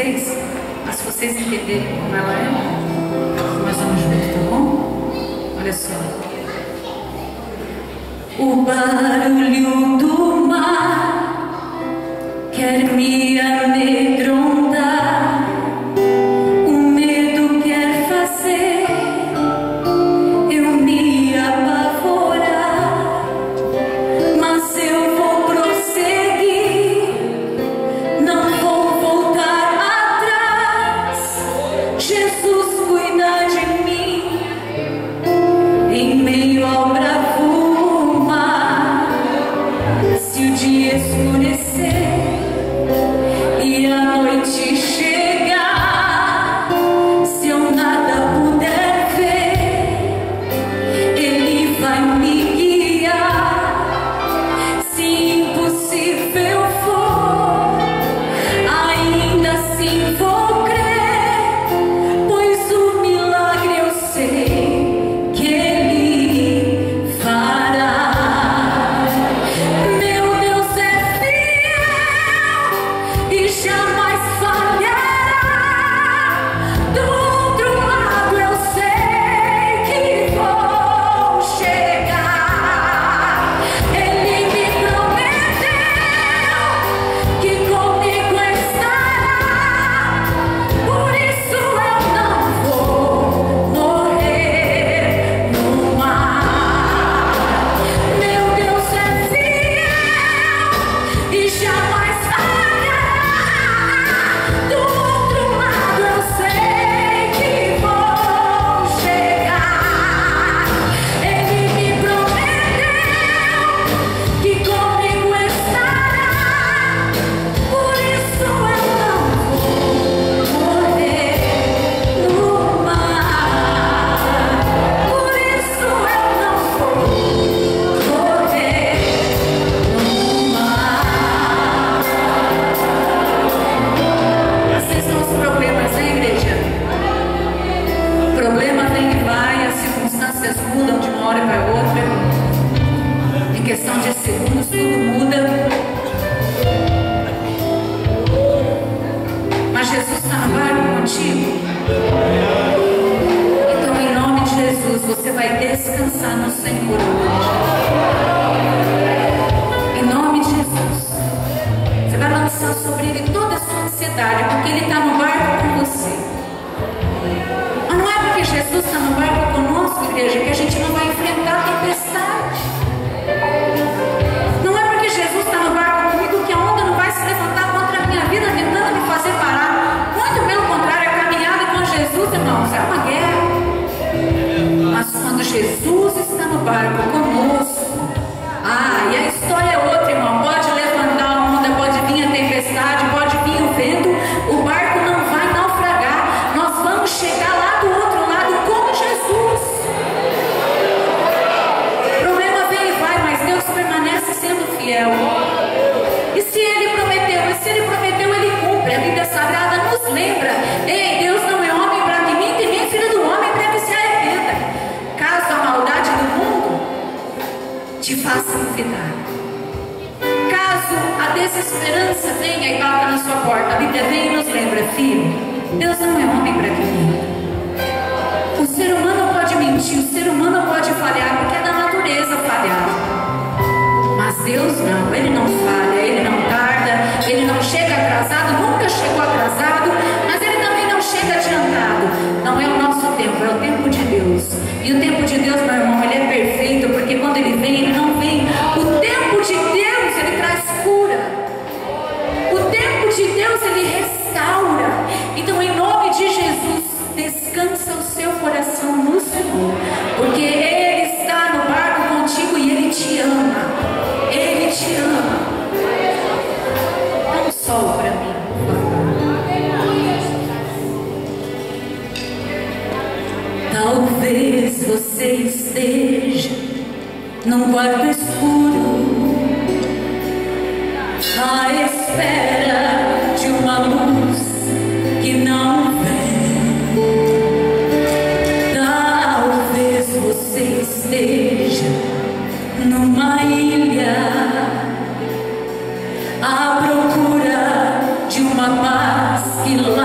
vocês, mas se vocês entenderem como ela é, nós vamos juntos, tá bom? Olha só. O barulho do mar quer me amedrontar, o medo quer fazer eu me apavorar, mas eu vou prosseguir, não vou voltar atrás. Jesus cuida de mim em meio ao bravo mar. Se o dia escurecer e a noite chegar, se eu nada puder ver, Ele vai me guiar. Se impossível for, ainda assim vou crer, pois o milagre eu sei que Ele fará. Meu Deus é fiel e jamais falhará. Do outro lado eu sei que vou chegar. Ele me prometeu que comigo estará, por isso eu não vou morrer no mar. Meu Deus é fiel e jamais falhará. Do outro lado eu sei que vou chegar. Ele me prometeu que comigo estará, por isso eu não vou morrer no mar. Por isso eu não vou morrer no mar. Esses são os problemas, né, igreja? O problema vem e vai, as circunstâncias mudam de uma hora para outra. Em questão de segundos, tudo muda. Mas Jesus está no barco contigo. Então, em nome de Jesus, você vai descansar no Senhor hoje. Em nome de Jesus. Você vai lançar sobre Ele toda a sua ansiedade, porque Ele está no barco com você. Mas não é porque Jesus está no barco conosco, igreja, que a gente não vai enfrentar a tempestade. Não é porque Jesus está no barco comigo que a onda não vai se levantar contra a minha vida tentando me fazer parar. Muito pelo contrário, a caminhada com Jesus, irmãos, é uma guerra. Mas quando Jesus está no barco conosco, e a história é outra, irmão. Pode levantar a onda, pode vir a tempestade, pode vir o vento, o barco não vai naufragar. Nós vamos chegar lá do outro lado com Jesus. O problema vem e vai, mas Deus permanece sendo fiel. E se Ele prometeu, Ele cumpre. A Bíblia Sagrada nos lembra: ei, Deus não é homem para que minta, e nem filho do homem para que se arrependa. Caso a maldade do mundo te faça duvidar, caso a desesperança venha e bata na sua porta, a Bíblia vem e nos lembra: filho, Deus não é homem para que minta. O ser humano pode mentir, o ser humano pode falhar, porque é da natureza falhar. Mas Deus não, Ele não falha, Ele não tarda, Ele não chega atrasado, nunca chegou atrasado, mas Ele também não chega adiantado. Não é o nosso tempo, é o tempo de Deus. E o tempo de Deus, meu irmão, Ele é perfeito, porque quando Ele vem, Ele não vem. O tempo de Deus, Ele traz cura. O tempo de Deus, Ele restaura. Então, em nome de Jesus, descansa o seu coração no Senhor, porque Ele está no barco contigo e Ele te ama. Ele te ama. Dá um sol para mim, por favor. Talvez você esteja num quarto escuro, à espera de uma luz que não vem. Talvez você esteja numa ilha à procura de uma paz que lá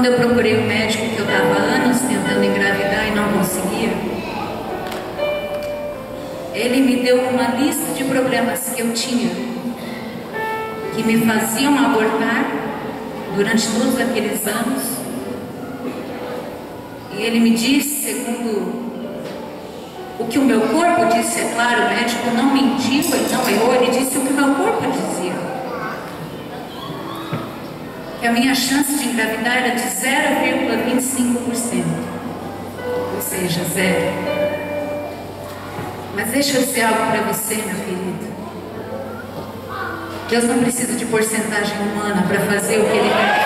Quando eu procurei o médico, que eu estava há anos tentando engravidar e não conseguia, ele me deu uma lista de problemas que eu tinha, que me faziam abortar durante todos aqueles anos. E ele me disse, segundo o que o meu corpo disse, é claro, o médico não mentiu, ele não errou, ele disse o que o meu corpo dizia. Que a minha chance de engravidar era de 0,25%. Ou seja, zero. Mas deixa eu dizer algo para você, meu querido. Deus não precisa de porcentagem humana para fazer o que Ele quer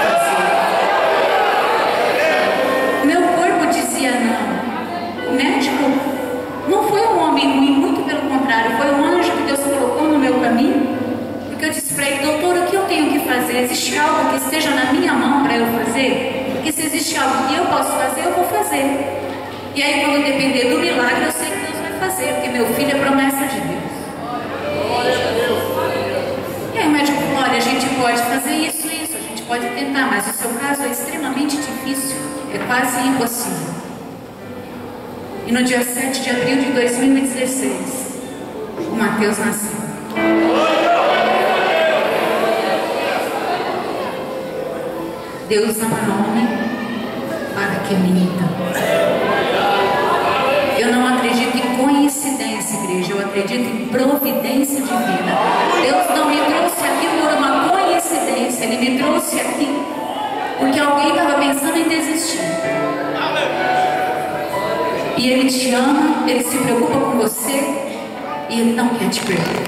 fazer. Meu corpo dizia não. O médico não foi um homem ruim, muito pelo contrário, foi um anjo que Deus colocou no meu caminho. Porque eu disse para ele: doutor, o que eu tenho que fazer? Existe algo que esteja na minha mão para eu fazer? Porque se existe algo que eu posso fazer, eu vou fazer. E aí, quando depender do milagre, eu sei que Deus vai fazer, porque meu filho é promessa de Deus. E aí o médico falou: olha, a gente pode fazer isso, a gente pode tentar, mas o seu caso é extremamente difícil, é quase impossível. E no dia 7 de abril de 2016, o Mateus nasceu. Deus não é homem para que minta. Eu não acredito em coincidência, igreja. Eu acredito em providência divina. Deus não me trouxe aqui por uma coincidência. Ele me trouxe aqui porque alguém estava pensando em desistir. E Ele te ama, Ele se preocupa com você e Ele não quer te perder.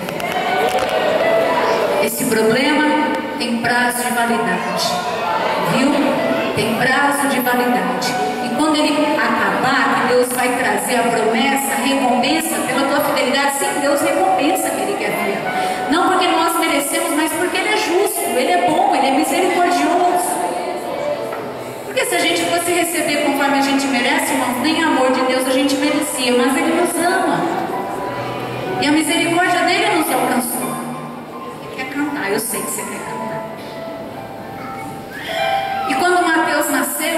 Esse problema tem prazo de validade. Viu? Tem prazo de validade. E quando ele acabar, que Deus vai trazer a promessa, a recompensa pela tua fidelidade. Sim, Deus recompensa que Ele quer ver. Não porque nós merecemos, mas porque Ele é justo, Ele é bom, Ele é misericordioso. Porque se a gente fosse receber conforme a gente merece, irmãos, nem amor de Deus a gente merecia, mas Ele nos ama. E a misericórdia dEle nos alcançou. Ele quer cantar, eu sei que você quer cantar. E quando o Mateus nasceu,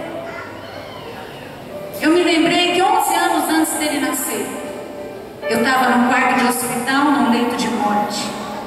eu me lembrei que 11 anos antes dele nascer, eu estava num quarto de hospital, num leito de morte,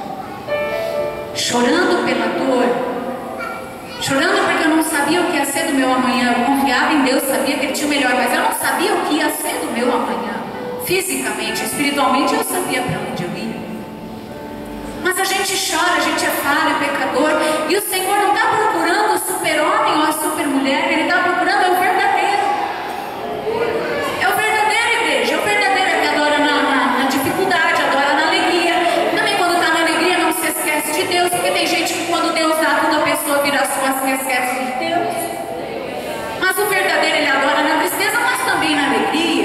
chorando pela dor, chorando porque eu não sabia o que ia ser do meu amanhã. Eu confiava em Deus, sabia que Ele tinha o melhor, mas eu não sabia o que ia ser do meu amanhã. Fisicamente, espiritualmente, eu sabia para onde eu ia. Mas a gente chora, a gente é falho, pecador, e o Senhor não está procurando o super-homem ou a super-mulher, Ele está procurando o verdadeiro. É o verdadeiro, igreja, é o verdadeiro que adora na dificuldade, adora na alegria. Também quando está na alegria não se esquece de Deus, porque tem gente que quando Deus dá tudo, a pessoa vira as costas e esquece de Deus. Mas o verdadeiro, ele adora na tristeza, mas também na alegria.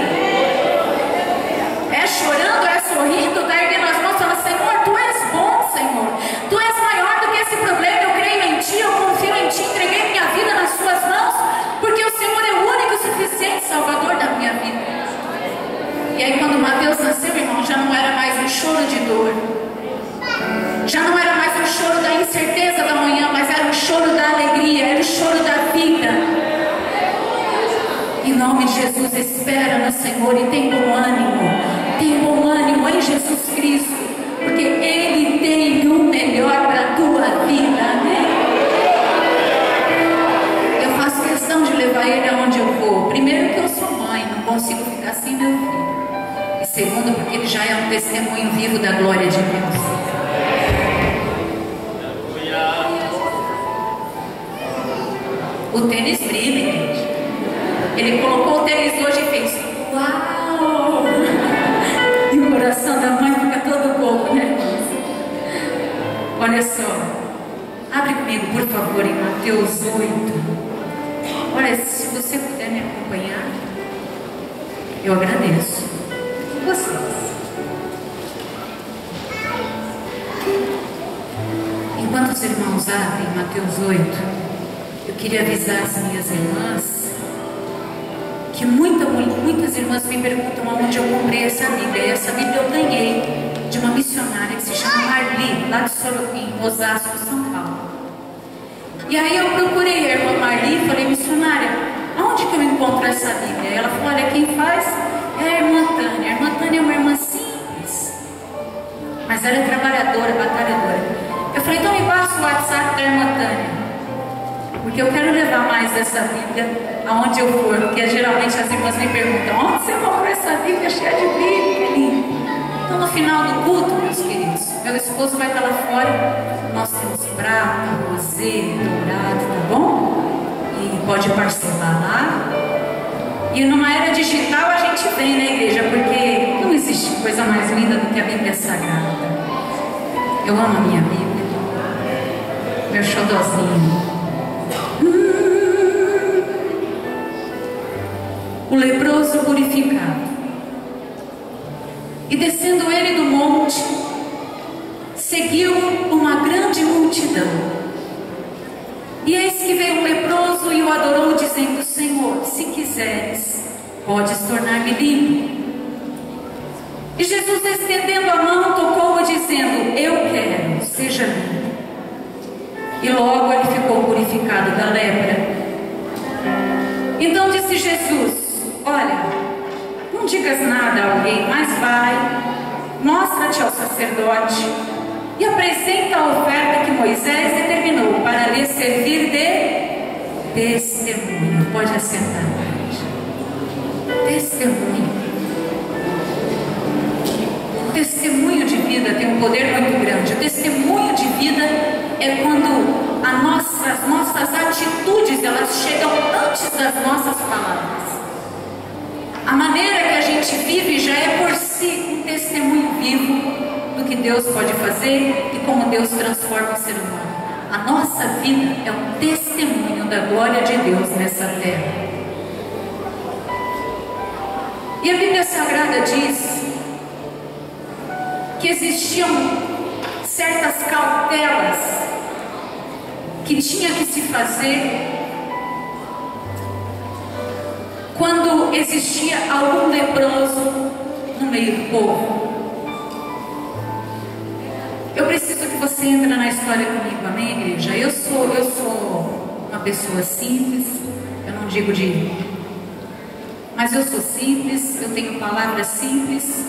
É chorando, é sorrindo, está erguendo as mãos e falando: Senhor, Tu és bom, Senhor. Tu és maior do que esse problema. Eu creio em Ti, eu confio em Ti, entreguei minha vida nas Suas mãos, porque o Senhor é o único e suficiente Salvador da minha vida. E aí quando Mateus nasceu, irmão, já não era mais um choro de dor, já não era mais um choro da incerteza da manhã, mas era um choro da alegria, era o choro da vida. Em nome de Jesus, espera no Senhor e tem bom ânimo em Jesus Cristo, porque Ele tem o melhor para a tua vida, amém? Eu faço questão de levar Ele aonde eu vou. Primeiro, que eu sou mãe, não consigo ficar sem meu filho. E segundo, porque Ele já é um testemunho vivo da glória de Deus. O tênis brilha, gente. Ele colocou o tênis hoje e fez: uau! E o coração da mãe fica todo bobo, né? Olha só, abre comigo, por favor, em Mateus 8. Olha, se você puder me acompanhar, eu agradeço. E vocês? Enquanto os irmãos abrem Mateus 8, eu queria avisar as minhas irmãs que muitas irmãs me perguntam aonde eu comprei essa Bíblia. E essa Bíblia eu ganhei de uma missionária que se chama Marli, lá de Sorocaba, Osasco, São Paulo. E E aí eu procurei a irmã Marli e falei: missionária, aonde que eu encontro essa Bíblia? Ela falou: olha, quem faz é a irmã Tânia. A irmã Tânia é uma irmã simples, mas ela é trabalhadora, batalhadora. Eu falei: então me passa o WhatsApp da irmã Tânia, porque eu quero levar mais dessa Bíblia aonde eu for, porque geralmente as irmãs me perguntam: onde você comprou essa Bíblia cheia de Bíblia, lindo? Então no final do culto, meus queridos, meu esposo vai estar lá fora, nós temos prata, rosé, dourado, tá bom? E pode parcelar lá. E numa era digital a gente vem na igreja, porque não existe coisa mais linda do que a Bíblia Sagrada. Eu amo a minha Bíblia, meu xodózinho. O leproso purificado. E descendo ele do monte, seguiu uma grande multidão. E eis que veio um leproso e o adorou, dizendo: Senhor, se quiseres, podes tornar-me limpo. E Jesus, estendendo a mão, tocou-o, dizendo: eu quero, seja limpo. E logo ele ficou purificado da lepra. Então disse Jesus: olha, não digas nada a alguém, mas vai, mostra-te ao sacerdote e apresenta a oferta que Moisés determinou para lhe servir de testemunho. Pode assentar, gente. Testemunho. O testemunho de vida tem um poder muito grande. O testemunho de vida é quando as nossas atitudes, elas chegam antes das nossas palavras. A maneira que a gente vive já é por si um testemunho vivo do que Deus pode fazer e como Deus transforma o ser humano. A nossa vida é um testemunho da glória de Deus nessa terra. E a Bíblia Sagrada diz que existiam certas cautelas que tinha que se fazer quando existia algum leproso no meio do povo. Eu preciso que você entre na história comigo, amém, igreja? Eu sou uma pessoa simples, eu não digo de... mas eu sou simples, eu tenho palavras simples,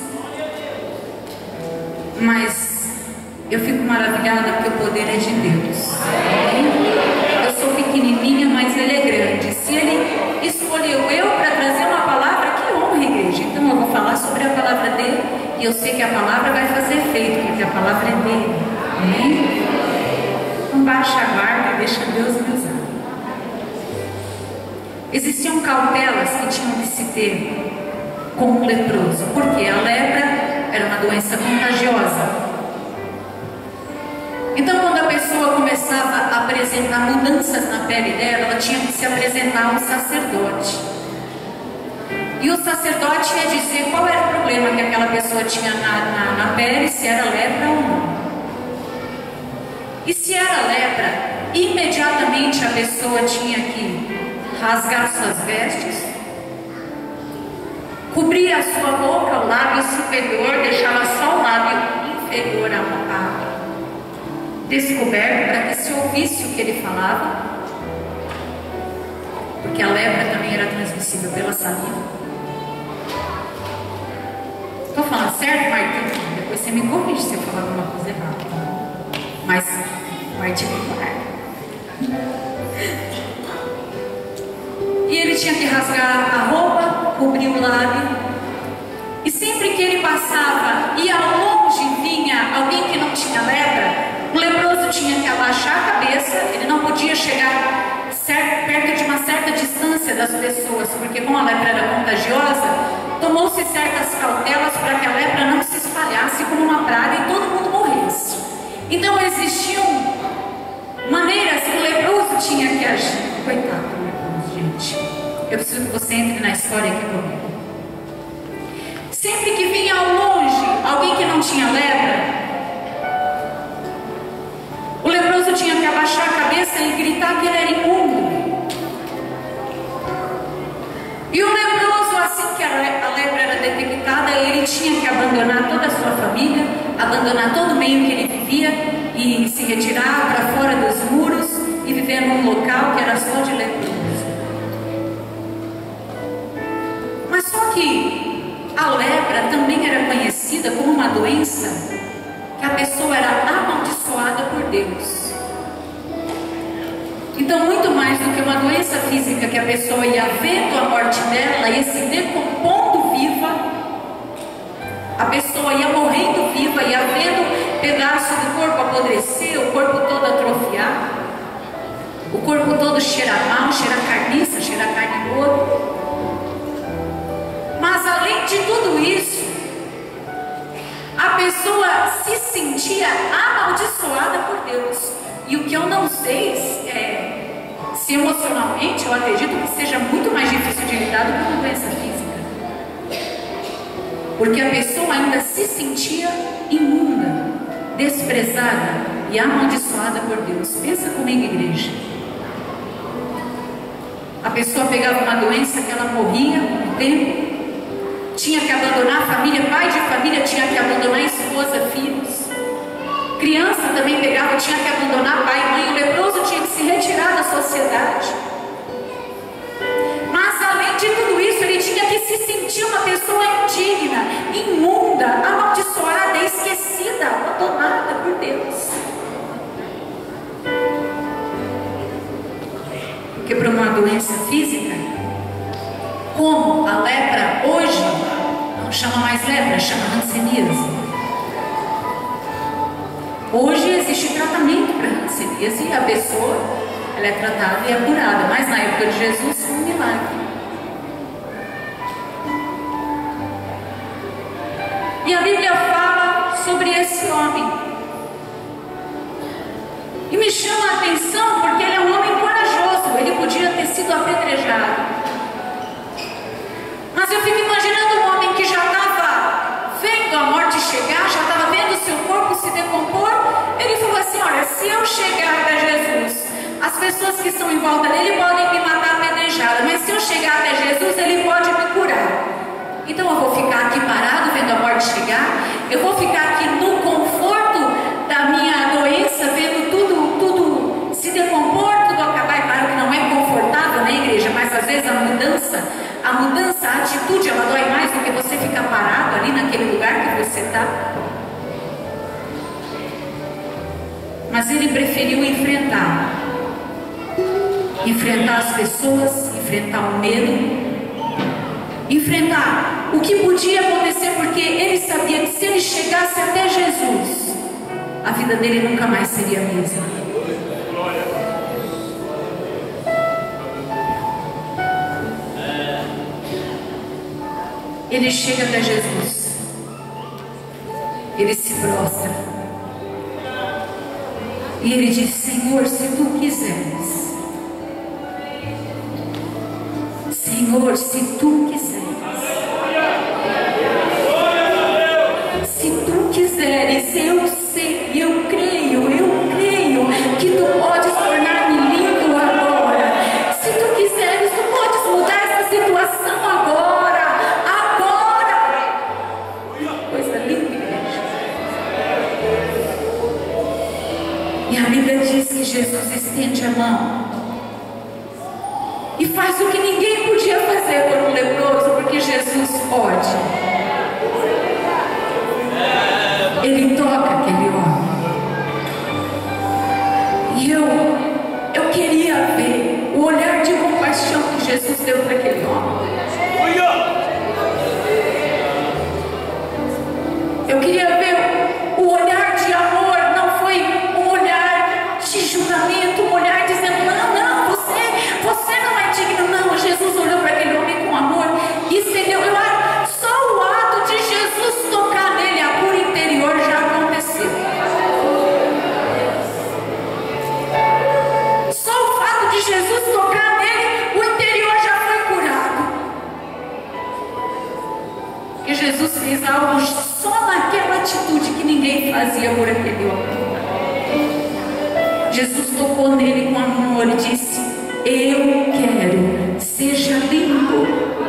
mas eu fico maravilhada porque o poder é de Deus. Eu sou pequenininha, mas Ele é grande. Se Ele escolheu eu para trazer uma palavra, que honra, igreja. Então eu vou falar sobre a palavra dele e eu sei que a palavra vai fazer efeito, porque a palavra é dele. Amém? Não baixa a guarda e deixa Deus me usar. Existiam cautelas que tinham que se ter com um leproso, porque a lepra era uma doença contagiosa. Então, quando a pessoa começava a apresentar mudanças na pele dela, ela tinha que se apresentar a um sacerdote. E o sacerdote ia dizer qual era o problema que aquela pessoa tinha na pele, se era lepra ou não. E se era lepra, imediatamente a pessoa tinha que rasgar suas vestes, cobrir a sua boca, o lábio superior, deixava só o lábio inferior a descoberto, para que se ouvisse o que ele falava, porque a lepra também era transmissível pela saliva. Estou falando certo, Martim? Depois você me corrige se eu falar alguma coisa errada. Mas particular. E ele tinha que rasgar a roupa, cobrir o lábio. E sempre que ele passava e ao longe vinha alguém que não tinha lepra, o leproso tinha que abaixar a cabeça, ele não podia chegar perto de uma certa distância das pessoas, porque como a lepra era contagiosa, tomou-se certas cautelas para que a lepra não se espalhasse como uma praga e todo mundo morresse. Então existiam maneiras que o leproso tinha que agir. Coitado do leproso, gente. Eu preciso que você entre na história aqui comigo. Sempre que vinha ao longe alguém que não tinha lepra, o leproso tinha que abaixar a cabeça e gritar que ele era imundo. E o leproso, assim que a lepra era detectada, ele tinha que abandonar toda a sua família, abandonar todo o meio que ele vivia e se retirar para fora dos muros e vivendo num local que era só de leproso. Mas só que a lepra também era conhecida como uma doença que a pessoa era amaldiçoada por Deus. Então, muito mais do que uma doença física que a pessoa ia vendo a morte dela, ia se decompondo viva, a pessoa ia morrendo viva, ia vendo pedaço do corpo apodrecer, o corpo todo atrofiar, o corpo todo cheirar mal, cheirar carniça, cheirar carne boa. Mas além de tudo isso, a pessoa se sentia amaldiçoada por Deus. E o que eu não sei é se emocionalmente eu acredito que seja muito mais difícil de lidar do que uma doença física. Porque a pessoa ainda se sentia imunda, desprezada e amaldiçoada por Deus. Pensa comigo, igreja. A pessoa pegava uma doença que ela morria no tempo, tinha que abandonar a família, pai de família tinha que abandonar a esposa, filhos. Criança também pegava, tinha que abandonar pai e mãe. O leproso tinha que se retirar da sociedade. Mas além de tudo isso, ele tinha que se sentir uma pessoa indigna, imunda, amaldiçoada, esquecida, abandonada por Deus. Porque para uma doença física, como a lepra hoje, não chama mais lepra, chama hanseníase. Hoje existe tratamento para hanseníase e a pessoa ela é tratada e é curada, mas na época de Jesus foi um milagre. E a Bíblia fala sobre esse homem. E me chama a atenção porque ele é um homem corajoso, ele podia ter sido apedrejado. Mas eu fico imaginando um homem que já estava vendo a morte chegar, já estava vendo o seu corpo se decompor. Ele falou assim: olha, se eu chegar até Jesus, as pessoas que estão em volta dele podem me matar apedrejada, mas se eu chegar até Jesus, ele pode me curar. Então eu vou ficar aqui parado vendo a morte chegar, eu vou ficar aqui no conforto da minha doença, vendo tudo se decompor, tudo acabar. É claro que não é confortável, né, igreja? Mas às vezes a mudança, a atitude, ela dói mais do que você ficar parado ali naquele lugar que você está. Mas ele preferiu enfrentar as pessoas, enfrentar o medo, enfrentar o que podia acontecer, porque ele sabia que se ele chegasse até Jesus, a vida dele nunca mais seria a mesma. Ele chega até Jesus, ele se prostra e ele diz: Senhor, se tu quiseres, Senhor, se tu quiseres, se tu quiseres, eu sei, eu creio que tu podes tornar-me limpo agora. Se tu quiseres, tu podes mudar essa situação agora. Coisa linda, igreja. E a Bíblia diz que Jesus estende a mão e faz o que ninguém podia fazer por um leproso, porque Jesus pode. Ele toca aquele homem. E eu queria ver o olhar de compaixão que Jesus deu para aquele homem. Eu queria ver o olhar de amor, não foi um olhar de julgamento, um olhar dizendo: não, você não é digno. Não, Jesus olhou para aquele homem com amor e estendeu. Só o ato de Jesus tocar nele, a cura interior já aconteceu. Só o fato de Jesus tocar nele, o interior já foi curado. Porque Jesus fez algo só naquela atitude que ninguém fazia por aquele homem. Jesus tocou nele com amor e disse: eu quero, seja limpo.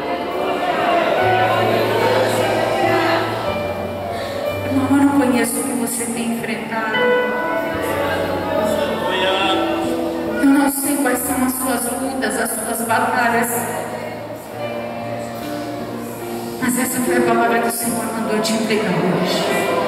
Irmão, eu não conheço o que você tem enfrentado. Eu não Mas essa foi a palavra que o Senhor mandou te entregar hoje.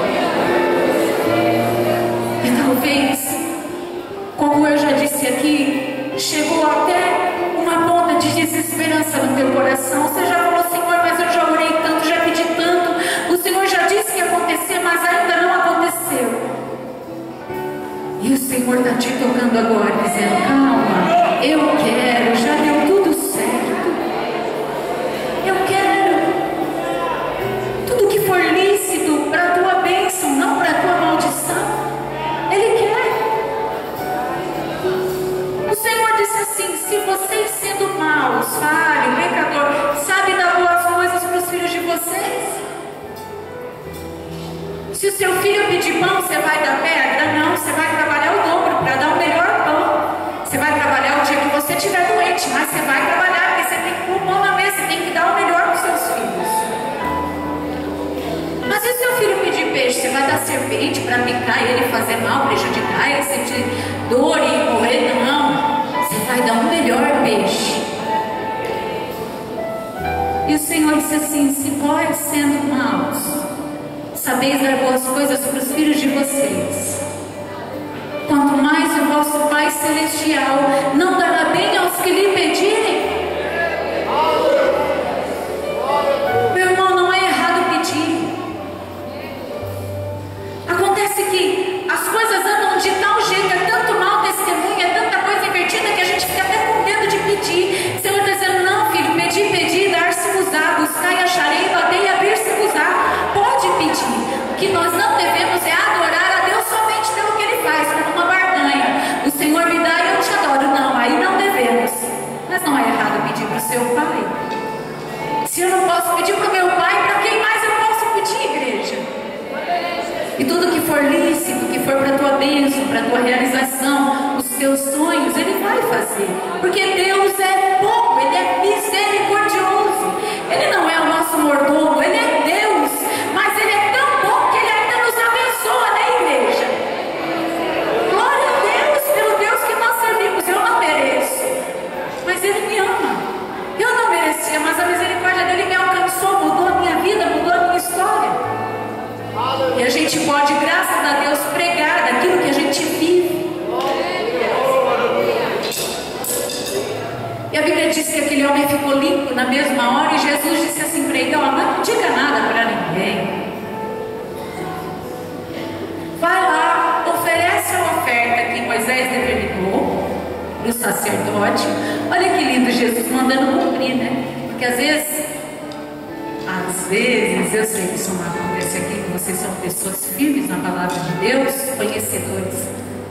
E talvez, como eu já disse aqui, chegou até uma ponta de desesperança no teu coração. Você já falou: Senhor, mas eu já orei tanto, já pedi tanto, o Senhor já disse que ia acontecer, mas ainda não aconteceu. E o Senhor está te tocando agora, dizendo: calma, eu quero, já deu tudo certo. Eu quero. Tudo que for lícito para a tua bênção, não para a tua maldição, Ele quer. O Senhor disse assim: se vocês, sendo maus, falho, pecador, sabem dar boas coisas para os filhos de vocês. Se o seu filho pedir pão, você vai dar pedra? Não, você vai trabalhar o dobro para dar o melhor pão. Você vai trabalhar o dia que você estiver doente, mas você vai trabalhar, porque você tem que pôr pão na mesa, você tem que dar o melhor para os seus filhos. Mas se o seu filho pedir peixe, você vai dar serpente para picar ele, fazer mal, prejudicar ele, sentir dor e morrer? Não, você vai dar o melhor peixe. E o Senhor disse assim: se vós, sendo maus, sabeis dar boas coisas para os filhos de vocês, quanto mais o vosso Pai Celestial não dará bem aos que lhe pedirem. Meu irmão, não é errado pedir. Acontece que as coisas andam de tal jeito, é tanto mau testemunho, é tanta coisa invertida, que a gente fica até com medo de pedir. O Senhor está dizendo: não, filho, pedir, dar-se-vos-á, buscar e acharei, bater e abrir-se-vos-á. Pode pedir. O que nós não devemos é adorar a Deus somente pelo que Ele faz, como uma barganha. O Senhor me dá e eu te adoro. Não, aí não devemos. Mas não é errado pedir para o seu pai. Se eu não posso pedir para o meu pai, para quem mais eu posso pedir, igreja? E tudo que for lícito, que for para a tua bênção, para a tua realização, os teus sonhos, Ele vai fazer. Porque Deus é bom, Ele é misericordioso. Ele não é o nosso mordomo, Ele é Deus. Mas Ele é tão bom que Ele ainda nos abençoa, né, igreja? Glória a Deus pelo Deus que nós servimos. Eu não mereço, mas Ele me ama. Eu não merecia, mas a misericórdia dEle me alcançou, mudou a minha vida, mudou a minha história. E a gente pode, graças a Deus, pregar daquilo que a gente vive. E a Bíblia diz que aquele homem ficou limpo na mesma hora, e Jesus disse assim para ele: ó, não diga nada para ninguém. Vai lá, oferece a oferta que Moisés determinou para o sacerdote. Olha que lindo, Jesus mandando cumprir, né? Porque às vezes, eu sei que isso não acontece aqui, que vocês são pessoas firmes na palavra de Deus, conhecedores.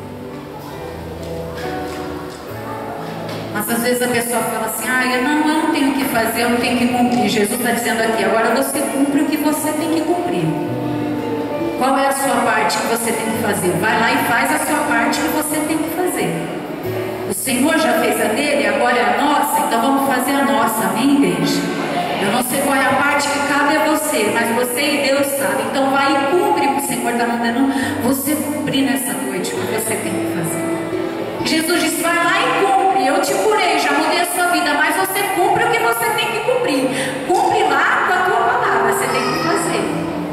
Mas às vezes a pessoa fala assim: eu não tenho que fazer, eu não tenho que cumprir. Jesus está dizendo aqui: agora você cumpre o que você tem que cumprir. Qual é a sua parte que você tem que fazer? Vai lá e faz a sua parte que você tem que fazer. O Senhor já fez a dele, agora é a nossa, então vamos fazer a nossa, amém, igreja? Eu não sei qual é a parte que cabe a você, mas você e Deus sabem. Então vai e cumpre o que o Senhor está mandando você cumprir nessa noite, o que você tem que fazer. Jesus disse: vai lá e cumpre. Eu te curei, já mudei a sua vida, mas você cumpre o que você tem que cumprir. Cumpre lá com a tua palavra, você tem que fazer.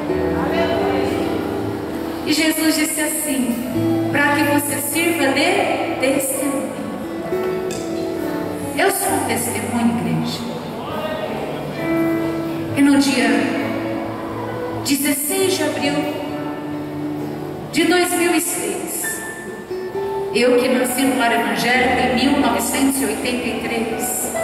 E Jesus disse assim: para que você sirva de testemunho. Eu sou um testemunho, igreja. E no dia 16 de abril de 2006, eu que nasci no lar evangélico em 1983,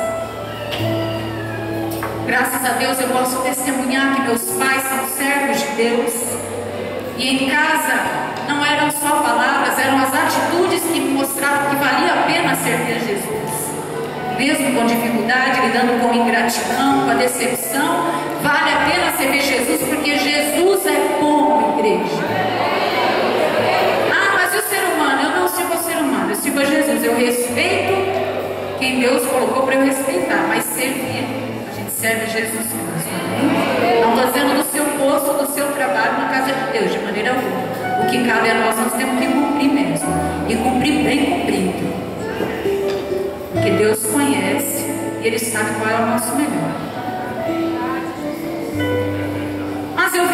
graças a Deus eu posso testemunhar que meus pais são servos de Deus. E em casa não eram só palavras, eram as atitudes que me mostravam que valia a pena servir a Jesus. Mesmo com dificuldade, lidando com ingratidão, com a decepção, vale a pena servir Jesus, porque Jesus é bom, igreja. Mas e o ser humano? Eu não sirvo ao ser humano, eu sirvo a Jesus. Eu respeito quem Deus colocou para eu respeitar, mas servir, a gente serve a Jesus Cristo. Não estou dizendo do seu posto, do seu trabalho na casa de Deus, de maneira alguma. O que cabe a nós temos que cumprir mesmo, e cumprir bem cumprido. Porque Deus conhece e Ele sabe qual é o nosso melhor.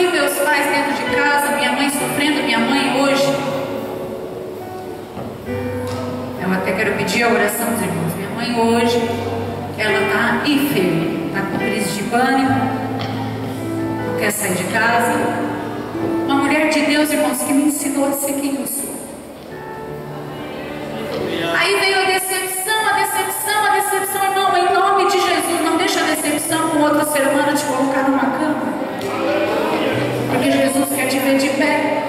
vi meus pais dentro de casa, minha mãe sofrendo. Minha mãe hoje, eu até quero pedir a oração dos irmãos. Minha mãe hoje, ela está enferma, está com crise de pânico, não quer sair de casa. Uma mulher de Deus, irmãos, que me ensinou a ser quem eu sou. Aí veio a decepção, irmão, em nome de Jesus, não deixa a decepção com outro ser humano te colocar numa cama, porque Jesus quer te ver de pé.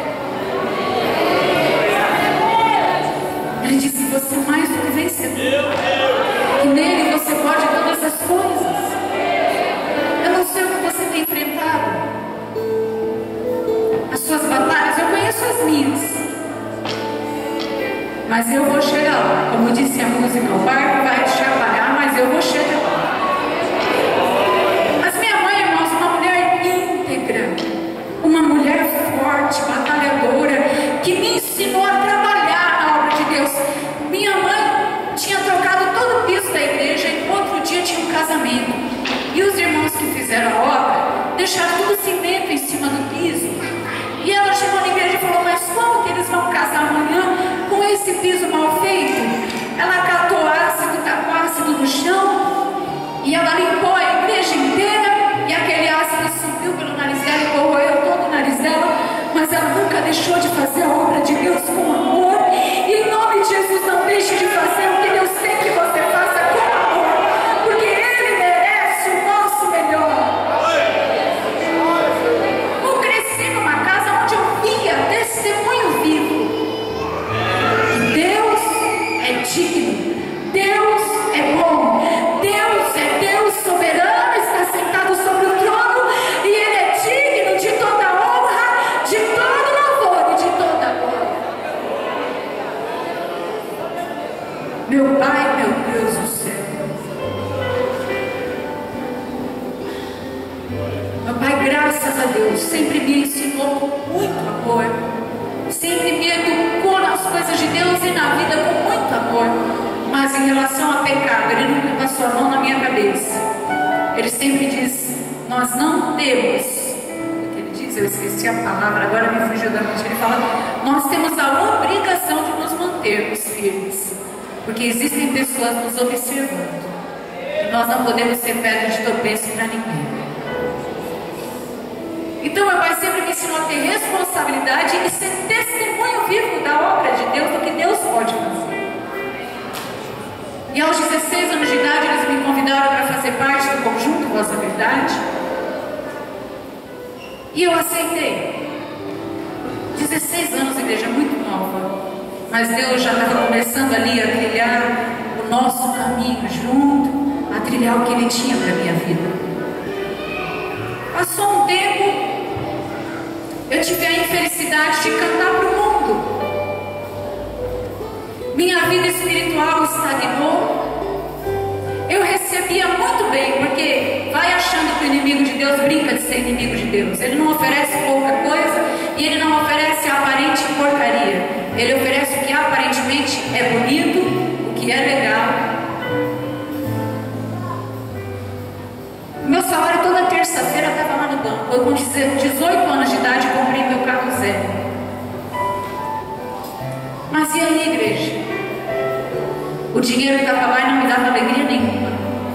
Ele disse: você é mais do que vencedor, e nele você pode todas as coisas. Eu não sei o que você tem enfrentado, as suas batalhas, eu conheço as minhas, mas eu vou chegar lá. Como disse a música, o barco vai te chacoalhar, mas eu vou chegar lá. Mas minha mãe, irmãos, uma mulher íntegra, uma mulher forte, batalhadora, que me ensinou a trabalhar na obra de Deus. Minha mãe tinha trocado todo o piso da igreja e outro dia tinha um casamento. E os irmãos que fizeram a obra deixaram tudo cimento em cima do piso. E ela chegou na igreja e falou: mas como que eles vão casar amanhã com esse piso mal feito? Ela catou ácido, tacou ácido no chão, e ela limpou a igreja inteira, e aquele ácido subiu pelo nariz dela e corroeu todo o nariz dela, mas ela nunca deixou de fazer a obra de Deus com amor. E em nome de Jesus, não deixe de fazer o que Deus tem que você faça com amor, porque Ele merece o nosso melhor. Eu cresci numa casa onde eu via testemunho vivo que Deus é digno, Deus é bom, Deus é Deus soberano, está sentado sobre o trono, e Ele é digno de toda honra, de todo louvor e de toda glória. Meu Pai, meu Deus do céu, meu Pai, graças a Deus, sempre me ensinou com muito amor, sempre me educou nas coisas de Deus e na vida com muito amor. Mas em relação a pecado, Ele nunca passou a mão na minha cabeça. Ele sempre diz: nós não temos, o que Ele diz, eu esqueci a palavra, agora me fugiu da mente. Ele fala: nós temos a obrigação de nos mantermos firmes, porque existem pessoas nos observando, e nós não podemos ser pedra de tropeço para ninguém. Então meu Pai sempre me ensinou a ter responsabilidade e ser testemunho vivo da obra de Deus, do que Deus pode fazer. E aos 16 anos de idade eles me convidaram para fazer parte do conjunto Voz da Verdade, e eu aceitei. 16 anos, igreja, muito nova, mas Deus já estava começando ali a trilhar o nosso caminho junto, a trilhar o que Ele tinha para a minha vida. Passou um tempo, eu tive a infelicidade de cantar para o mundo. Minha vida espiritual estagnou. Eu recebia muito bem, porque vai achando que o inimigo de Deus brinca de ser inimigo de Deus. Ele não oferece pouca coisa, e ele não oferece aparente porcaria. Ele oferece o que aparentemente é bonito, o que é legal. Meu salário toda terça-feira estava lá no banco. Eu com 18 anos de idade comprei meu carro zero. Mas e aí, igreja? O dinheiro estava lá e não me dava alegria nenhuma.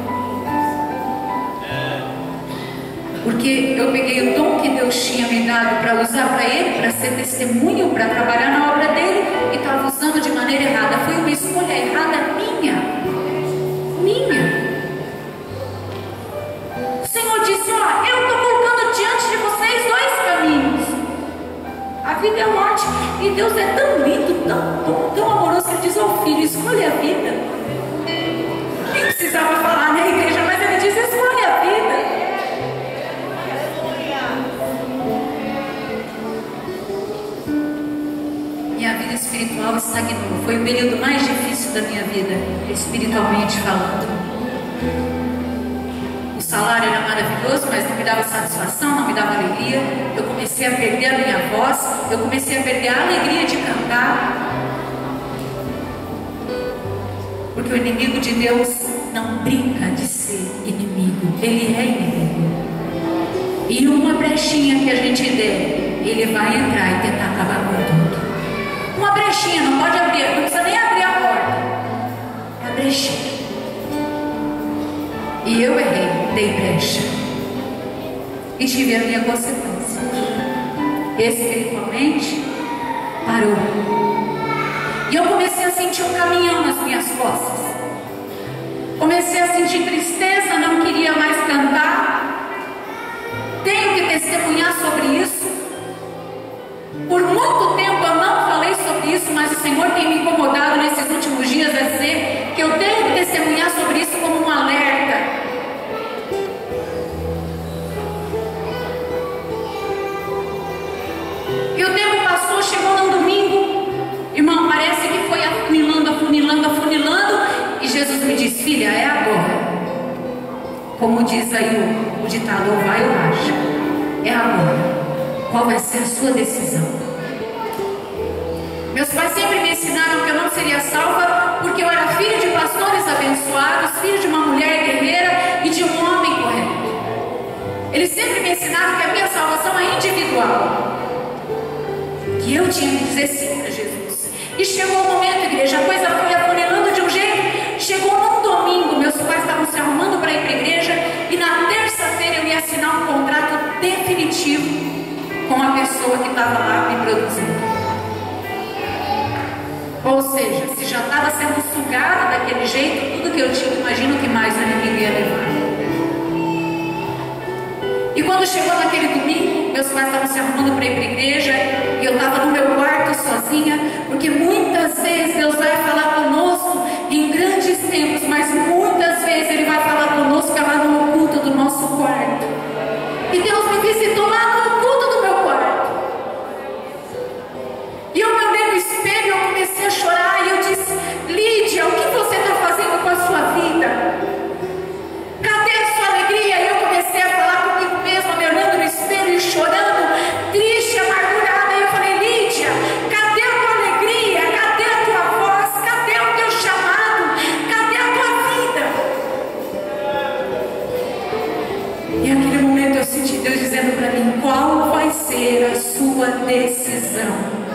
Porque eu peguei o dom que Deus tinha me dado para usar para Ele, para ser testemunho, para trabalhar na obra dEle, e estava usando de maneira errada. Foi uma escolha errada minha. O Senhor disse: ó, eu estou colocando diante de vocês dois caminhos, a vida e a morte. E Deus é tão lindo, tão bom, tão amoroso, que Ele diz: ó filho, escolhe a vida. Nem precisava falar na igreja, mas Ele diz: escolhe a vida. Minha vida espiritual estagnou. Foi o período mais difícil da minha vida, espiritualmente falando. O salário era maravilhoso, mas não me dava satisfação, não me dava alegria. Eu comecei a perder a minha voz, eu comecei a perder a alegria de cantar. Porque o inimigo de Deus não brinca de ser inimigo, ele é inimigo. E uma brechinha que a gente der, ele vai entrar e tentar acabar com tudo. Uma brechinha, não pode abrir, não precisa nem abrir a porta. É a brechinha. E eu errei, dei brecha. E tive a minha consequência. Espiritualmente, parou. E eu comecei a sentir um caminhão nas minhas costas. Comecei a sentir tristeza, não queria mais cantar. Tenho que testemunhar sobre isso. Por muito tempo eu não falei sobre isso, mas o Senhor tem me incomodado nesses últimos dias a dizer que eu tenho que testemunhar sobre isso como um alerta. E o tempo passou, chegou num domingo, irmão, parece que foi afunilando, afunilando, afunilando, e Jesus me disse: filha, é agora. Como diz aí o ditado, ou vai ou racha. É agora. Qual vai ser a sua decisão? Meus pais sempre me ensinaram que eu não seria salva porque eu era filho de pastores abençoados, filho de uma mulher guerreira e de um homem correto. Eles sempre me ensinaram que a minha salvação é individual, que eu tinha que dizer sim para Jesus. E chegou o momento, igreja, a coisa foi afunilando de um jeito. Chegou num domingo, meus pais estavam se arrumando para ir para a igreja, e na terça-feira eu ia assinar um contrato definitivo com a pessoa que estava lá me produzindo. Ou seja, se já estava sendo sugado daquele jeito, tudo que eu tinha, imagino que mais o inimigo ia levar. E quando chegou naquele domingo, meus pais estavam se arrumando para ir para a igreja, e eu estava no meu quarto sozinha, porque muitas vezes Deus vai falar conosco em grandes tempos, mas muitas vezes Ele vai falar conosco lá no oculto do nosso quarto. E Deus me visitou lá no oculto do meu quarto. E eu me olhei no espelho e eu comecei a chorar, e eu disse: Lídia, o que você está fazendo com a sua vida? Cadê a sua alegria? E eu comecei a falar comigo mesma, me olhando no espelho e chorando, triste, amargurada. E eu falei: Lídia, cadê a tua alegria? Cadê a tua voz? Cadê o teu chamado? Cadê a tua vida? E naquele momento eu senti Deus dizendo para mim: qual vai ser a sua decisão?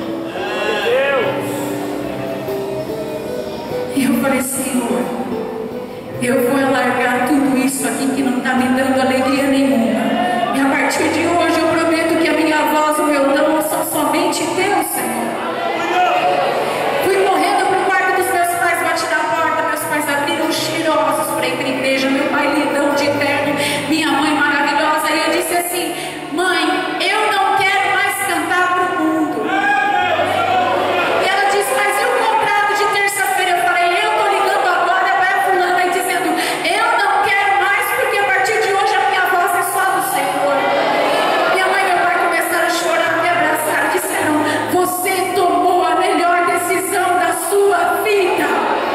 E eu falei: Senhor, eu vou largar tudo isso aqui que não está me dando alegria nenhuma. E a partir de hoje eu prometo que a minha voz e o meu não são somente teus, Senhor. Fui correndo para o quarto dos meus pais, bati na porta, meus pais abriram cheirosos para ir para a igreja, meu pai lindão de terno, minha mãe maravilhosa. E eu disse assim: mãe, eu não quero mais cantar para o mundo. E ela disse: mas e o contrato de terça-feira? Eu falei: eu estou ligando agora para a fulana e dizendo: eu não quero mais, porque a partir de hoje a minha voz é só do Senhor. Minha mãe e meu pai começaram a chorar, me abraçaram, disseram: você tomou a melhor decisão da sua vida.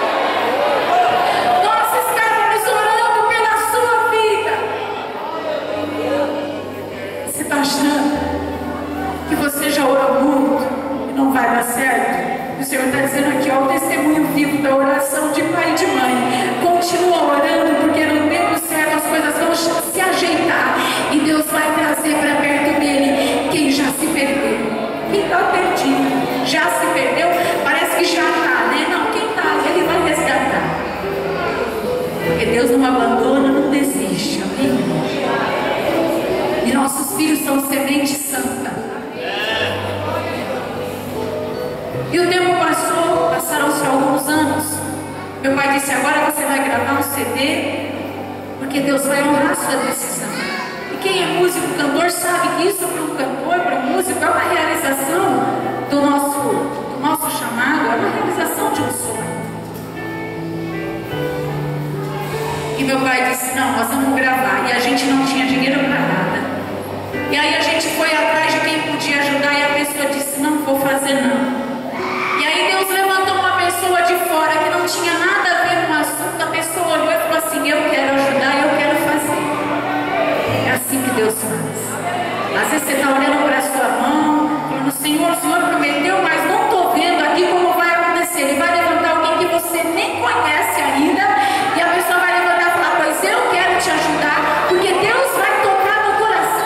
Nós estávamos orando pela sua vida. Você está achando que você já orou muito e não vai dar certo? O Senhor está dizendo aqui, ó, o testemunho vivo da oração de pai e de mãe. Continua orando, porque no tempo certo as coisas vão se ajeitar e Deus vai trazer para perto dele quem já se perdeu. Quem está perdido, já se perdeu, parece que já está, né? Não, quem está, ele vai resgatar. Porque Deus não abandona, não desiste, amém? E nossos filhos são semente santa. E o tempo passou, passaram-se alguns anos. Meu pai disse: agora você vai gravar um CD, porque Deus vai honrar a sua decisão. E quem é músico, cantor, sabe que isso para um cantor, para um músico, é uma realização do nosso chamado, é uma realização de um sonho. E meu pai disse: não, nós vamos gravar. E a gente não tinha dinheiro para nada. E aí a gente foi atrás de quem podia ajudar, e a pessoa disse: não vou fazer não. E aí Deus levantou uma pessoa de fora que não tinha nada a ver com o assunto. A pessoa olhou e falou assim: eu quero ajudar, eu quero fazer. É assim que Deus faz. Às vezes você está olhando para a sua mão, falando: Senhor, o Senhor prometeu, mas não estou vendo aqui como vai acontecer. Ele vai levantar alguém que você nem conhece ainda, e a pessoa vai levantar e falar: pois eu quero te ajudar, porque Deus vai tocar no coração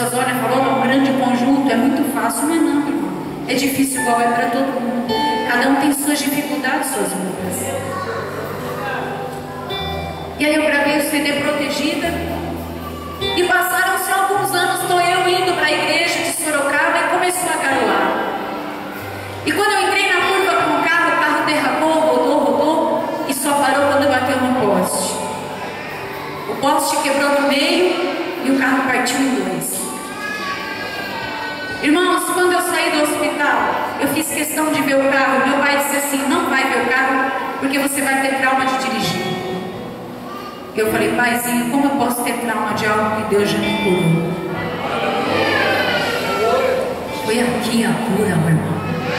pessoas olham e falam, um grande conjunto, é muito fácil. Não é não, irmão. É difícil igual é para todo mundo. Cada um tem suas dificuldades, suas lutas. E aí eu gravei o CD Protegida. E passaram-se alguns anos, estou eu indo para a igreja de Sorocaba e começou a garoar. E quando eu entrei na curva com o carro derrapou, rodou e só parou quando bateu no poste. O poste quebrou no meio e o carro partiu em dois. Irmãos, quando eu saí do hospital, eu fiz questão de ver o carro. Meu pai disse assim, não vai ver o carro porque você vai ter trauma de dirigir. Eu falei, paizinho, como eu posso ter trauma de algo que Deus já me curou? Foi aqui a cura, meu irmão.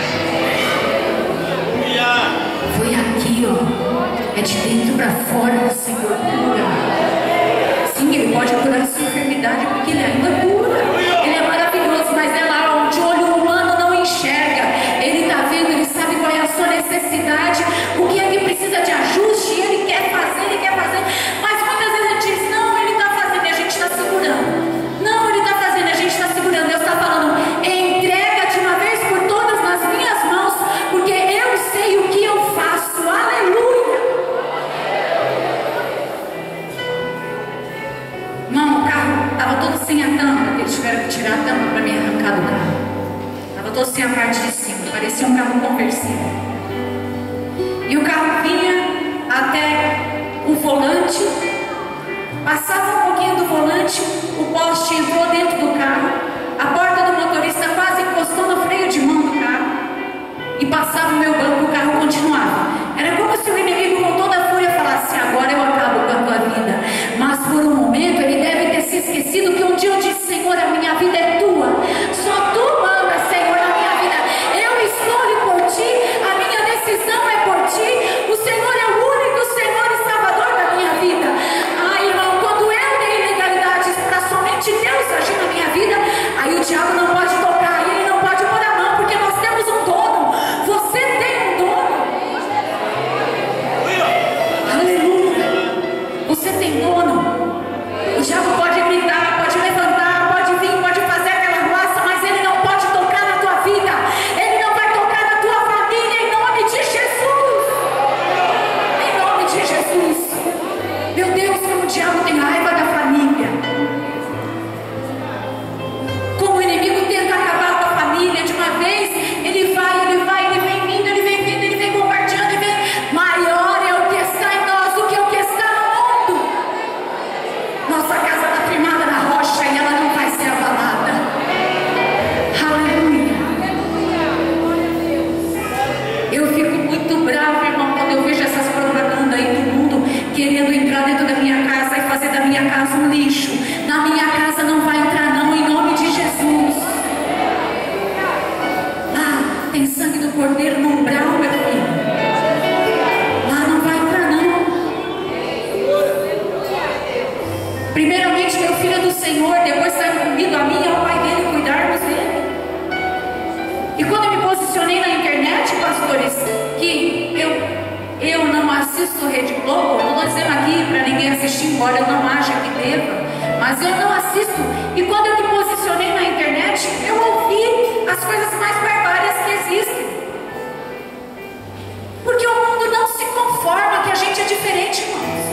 Foi aqui, ó. É de dentro para fora que o Senhor cura. Sim, Ele pode curar a sua enfermidade porque Ele ainda cura. Ele é maravilhoso, mas é lá onde o olho humano não enxerga. Ele está vendo, Ele sabe qual é a sua necessidade, o que é que precisa de ajuste, Ele quer fazer. Mas muitas vezes a gente diz, não, Ele está fazendo e a gente está segurando. Não, Ele está fazendo e a gente está segurando. Deus está falando, entrega de uma vez por todas nas minhas mãos, porque eu sei o que eu faço. Aleluia. Irmão, o carro estava todo sem a tampa. Eles tiveram que tirar a tampa para me arrancar do carro. Estava todo sem a parte de cima. Parecia um carro conversível. E o carro vinha até o volante, passava um pouquinho do volante, o poste entrou dentro do carro, a porta do motorista quase encostou no freio de mão do carro e passava o meu banco, o carro continuava. Era como se o inimigo com toda a fúria falasse, agora eu acabo com a tua vida. Mas por um momento ele deve ter se esquecido que um dia eu disse, Senhor, a minha vida é tua, só tu manda, Senhor, a minha vida. Eu escolho por ti, a minha decisão é por ti, o Senhor é o único Senhor e Salvador da minha vida. Ah, irmão, quando eu dei legalidades para somente Deus agir na minha vida, aí o diabo não pode tocar, ele não pode pôr a mão, porque nós temos um dono. Você tem um dono. Aleluia. Você tem dono. O diabo pode gritar, pode levantar, pode vir, pode fazer aquela ruaça, mas ele não pode tocar na tua vida. Ele não vai tocar na tua família, em nome de Jesus. Em nome de Jesus. Meu Deus, como o diabo tem raiva da família. Como o inimigo tenta acabar com a família de uma vez, ele vem vindo, ele vem bombardeando, ele vem. Maior é o que está em nós do que o que está no mundo. Nossa casa está firmada na rocha e ela não vai ser abalada. Aleluia. Eu fico muito bravo, irmão, quando eu vejo essas propagandas aí do mundo querendo entrar dentro da minha casa e fazer da minha casa um lixo. Na minha casa não vai entrar não, em nome de Jesus. Lá tem sangue do Cordeiro no umbral, meu filho. Lá não vai entrar não. Primeiramente meu filho é do Senhor, depois está incumbido a mim e ao pai dele cuidarmos dele. E quando eu me posicionei na internet, pastores, que eu não assisto Rede Globo, não estou dizendo aqui para ninguém assistir, embora eu não ache que deva, mas eu não assisto. E quando eu me posicionei na internet, eu ouvi as coisas mais barbárias que existem. Porque o mundo não se conforma que a gente é diferente, irmãos.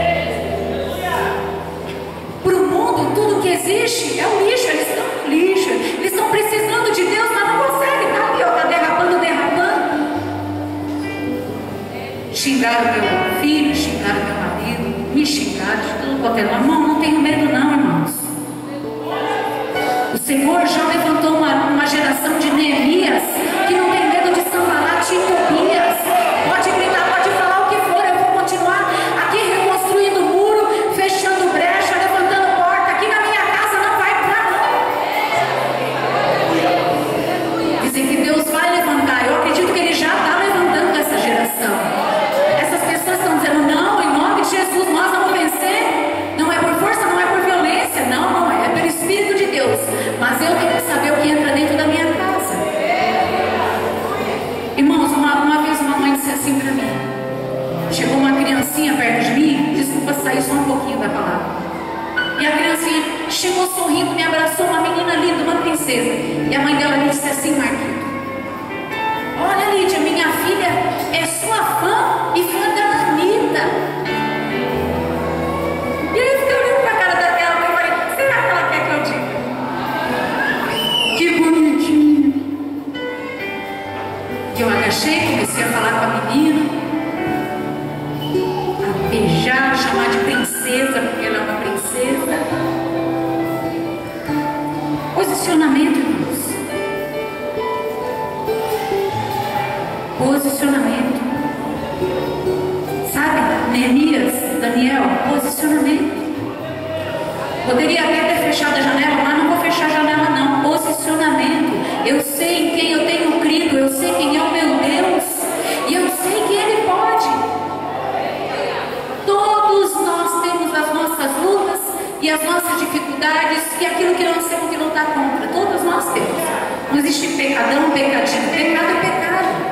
Para o mundo, tudo que existe é um lixo, eles estão no lixo, eles estão precisando de Deus, mas não conseguem, tá ali, ó, tá derrapando. Xingaram meu filho, xingaram meu marido, me xingaram de tudo quanto é nome. Não tenho medo não, irmãos. O Senhor já levantou uma geração de Neemias que não tem medo de Sanbalate e Tobias. Pode gritar, pode falar o que for, eu vou continuar aqui reconstruindo o muro, fechando brecha, levantando porta. Aqui na minha casa não vai entrar não. Dizem que Deus vai levantar. Eu acredito que Ele já está levantando essa geração. Essas pessoas estão dizendo, não, em nome de Jesus nós vamos vencer. Não é por força, não é por violência, não é pelo Espírito de Deus. Mas eu tenho que saber o que entra dentro da minha casa. Irmãos, uma vez uma mãe disse assim para mim. Chegou uma criancinha perto de mim, desculpa sair só um pouquinho da palavra. E a criancinha chegou sorrindo, me abraçou, uma menina linda, uma princesa. E a mãe dela me disse assim: Marquito, olha, Lídia, minha filha é sua fã e fã da Anitta. E aí eu fiquei olhando pra cara dela e falei: será que ela quer que eu diga? Que bonitinho. E eu agachei, comecei a falar com a menina, a beijar, a chamar de princesa, porque ela é uma princesa. Posicionamento, irmãos. Posicionamento. Sabe, Neemias, Daniel, posicionamento. Poderia até ter fechado a janela, mas não vou fechar a janela não. Posicionamento. Eu sei em quem eu tenho crido, eu sei quem é o meu Deus, e eu sei que Ele pode. Todos nós temos as nossas lutas e as nossas dificuldades, e aquilo que nós temos que lutar contra. Todos nós temos. Não existe pecadão, pecadinho. Pecado é pecado.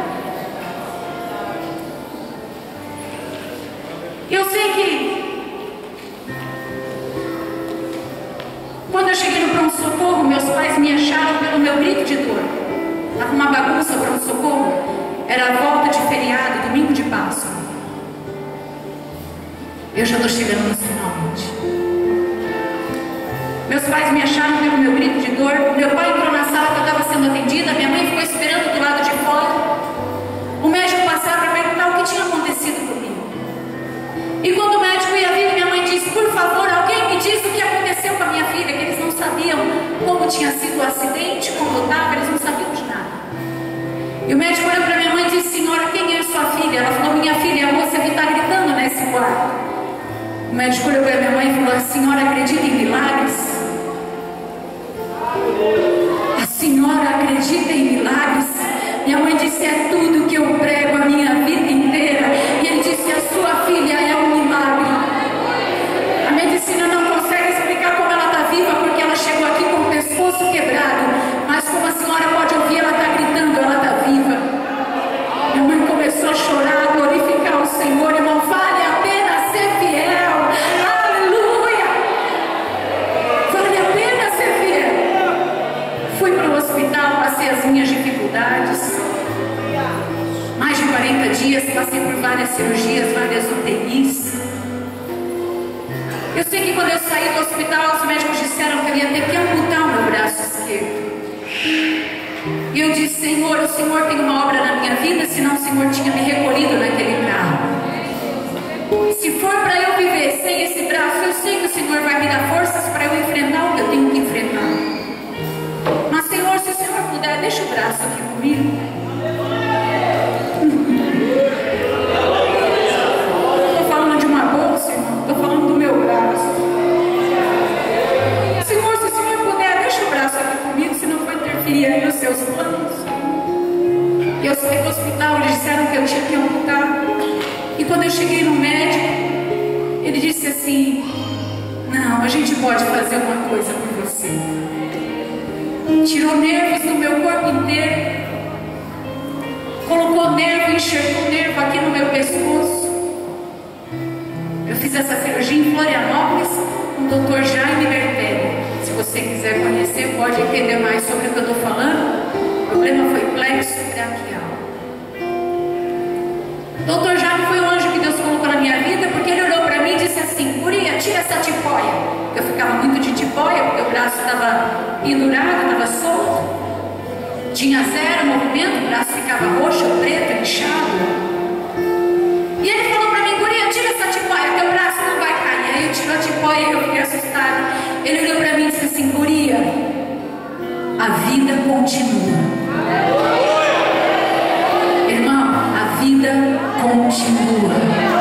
Eu sei que quando eu cheguei no pronto-socorro, meus pais me acharam pelo meu grito de dor. Estava uma bagunça o pronto-socorro. Era a volta de feriado, domingo de Páscoa. Eu já estou chegando no finalmente. Meus pais me acharam pelo meu grito de dor. Meu pai entrou na sala que eu estava sendo atendida. Minha mãe ficou esperando do lado de fora. O médico passava para perguntar o que tinha acontecido comigo. E quando o médico ia vir, minha mãe disse: por favor, alguém me diz o que aconteceu com a minha filha. Que eles não sabiam como tinha sido o acidente, como eu estava, eles não sabiam de nada. E o médico olhou para minha mãe e disse: senhora, quem é sua filha? Ela falou: minha filha é a moça que está gritando nesse quarto. O médico olhou para minha mãe e falou: a senhora acredita em milagres? A senhora acredita em milagres? Minha mãe disse: é tudo que eu prego a minha vida inteira. E ele disse: a sua filha é um milagre. A medicina não consegue explicar como ela está viva, porque ela chegou aqui com o pescoço quebrado. Mas como a senhora pode ouvir, ela está gritando, ela está viva. Minha mãe começou a chorar, a glorificar o Senhor. Irmão, vale a pena ser fiel. Aleluia! Vale a pena ser fiel. Fui para o hospital, passei as minhas dificuldades. Mais de 40 dias, passei por várias cirurgias, várias UTIs. Eu sei que quando eu saí do hospital, os médicos disseram que eu ia ter que amputar o meu braço esquerdo. E eu disse: Senhor, o Senhor tem uma obra na minha vida, senão o Senhor tinha me recolhido naquele carro. Se for para eu viver sem esse braço, eu sei que o Senhor vai me dar forças para eu enfrentar o que eu tenho que enfrentar. Mas Senhor, se o Senhor puder, deixa o braço aqui comigo. Estou falando de uma bolsa, irmão. Estou falando do meu braço. Senhor, se o Senhor puder, deixa o braço aqui comigo, se não for interferir aí nos seus planos. E eu saí do hospital, eles disseram que eu tinha que amputar. E quando eu cheguei no médico, ele disse assim: não, a gente pode fazer uma coisa por você. Tirou nervos do meu corpo inteiro, colocou nervo, enxertou nervo aqui no meu pescoço. Eu fiz essa cirurgia em Florianópolis com o Dr. Jaime Bertelli. Se você quiser conhecer, pode entender mais sobre o que eu estou falando. O problema foi plexo braquial. Dr. Jaime foi o anjo que Deus colocou na minha vida, porque ele olhou para mim e disse assim: guria, tira essa tipóia. Eu ficava muito de tipóia, porque o braço estava pendurado, estava solto, tinha zero movimento, o braço ficava roxo, preto, inchado. E ele falou para mim: guria, tira essa tipóia, teu braço não vai cair. Aí eu tirou a tipóia e eu fiquei assustada. Ele olhou para mim e disse assim: guria, a vida continua. Irmão, a vida continua.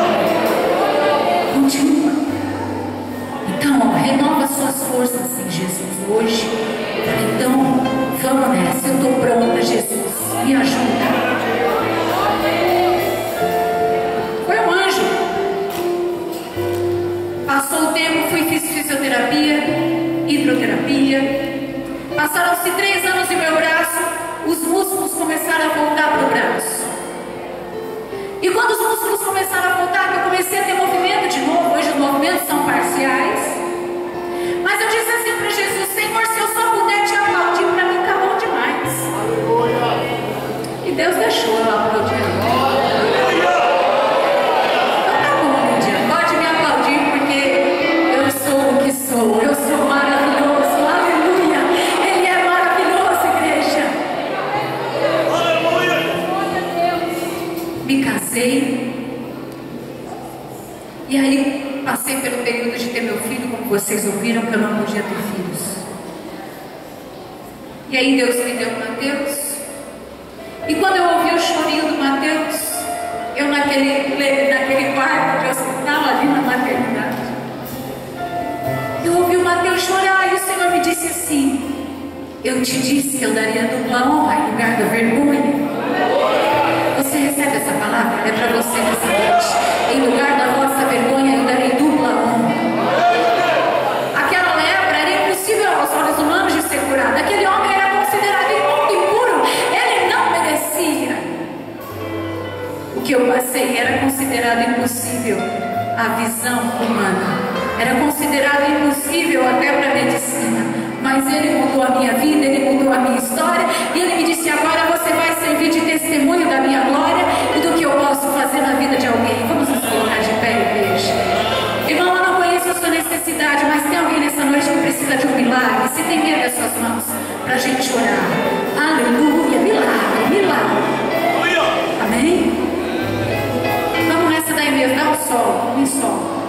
Continua. Então, ó, renova suas forças em Jesus hoje. Então, vamos nessa. Eu estou pronta, Jesus. Me ajuda. Foi um anjo. Passou o tempo, fiz fisioterapia, hidroterapia. Passaram-se 3 anos e meu braço, os músculos começaram a voltar para o braço. E quando os músculos começaram a voltar, eu comecei a ter movimento de novo. Hoje os movimentos são parciais. Mas eu disse assim deixou eu aplaudir ela. Então tá bom, Lídia, pode me aplaudir porque eu sou o que sou. Eu sou maravilhoso, aleluia. Ele é maravilhoso, igreja. Me casei. E aí passei pelo período de ter meu filho, como vocês ouviram, que eu não podia ter filhos. E aí Deus me deu o Mateus. E quando eu ouvi o chorinho do Mateus, eu naquele quarto de hospital ali na maternidade, eu ouvi o Mateus chorar e o Senhor me disse assim: eu te disse que eu daria dupla honra em lugar da vergonha. Você recebe essa palavra? É para você nessa noite. Em lugar da vossa vergonha, eu darei dupla honra. Aquela lepra era impossível aos olhos humanos de ser curada. Aquele homem era considerado imundo, impuro. Ele não merecia. O que eu passei era considerado impossível à visão humana. Era considerado impossível até para a medicina. Mas Ele mudou a minha vida, Ele mudou a minha história. E Ele me disse: agora você vai servir de testemunho da minha glória e do que eu posso fazer na vida de alguém. Vamos nos colocar de pé, igreja. Irmão, eu não conheço a sua necessidade, mas tem alguém nessa noite que precisa de um milagre. Se tem medo das suas mãos, para a gente orar. Aleluia, milagre, milagre. Amém? Vamos nessa daí mesmo, dá um sol, um sol.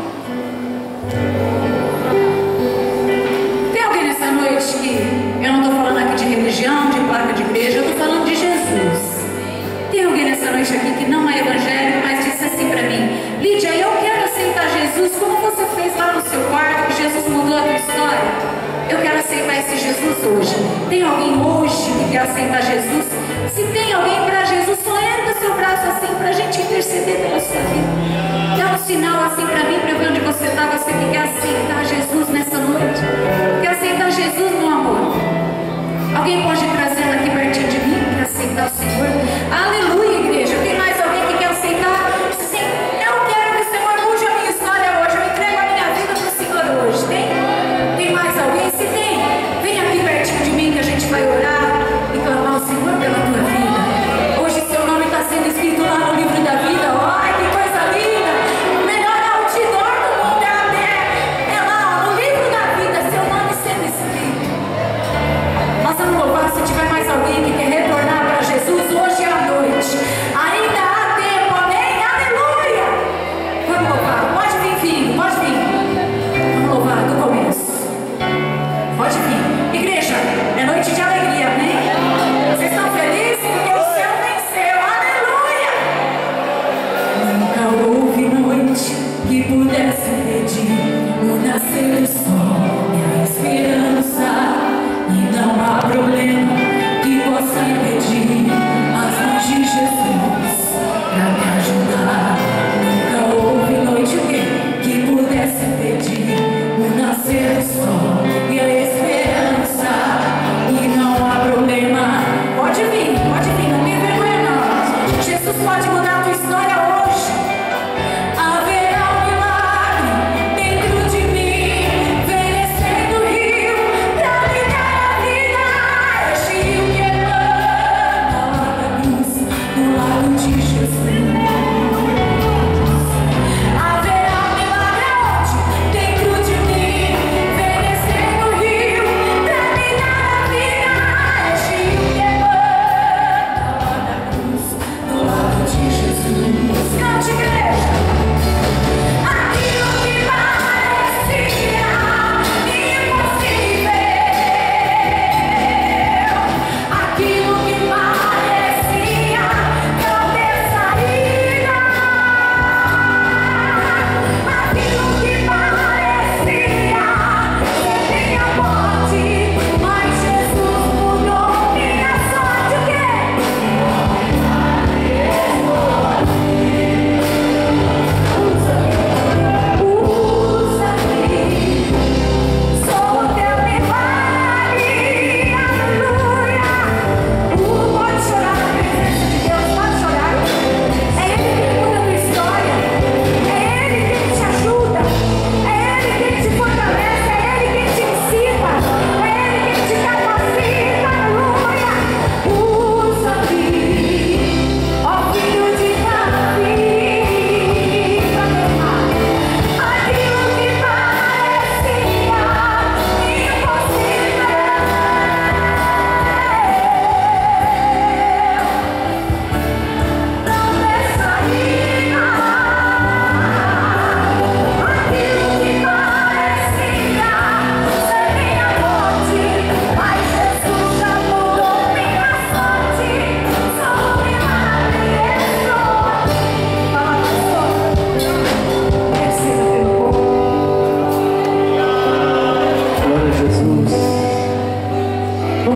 Tem alguém nessa noite que eu não estou falando aqui de religião, de placa de igreja, eu estou falando de Jesus. Tem alguém nessa noite aqui que não é evangélico, mas disse assim para mim: Lídia, eu quero aceitar Jesus como você fez lá no seu quarto, que Jesus mudou a tua história. Eu quero aceitar esse Jesus hoje. Tem alguém hoje que quer aceitar Jesus? Se tem alguém para Jesus,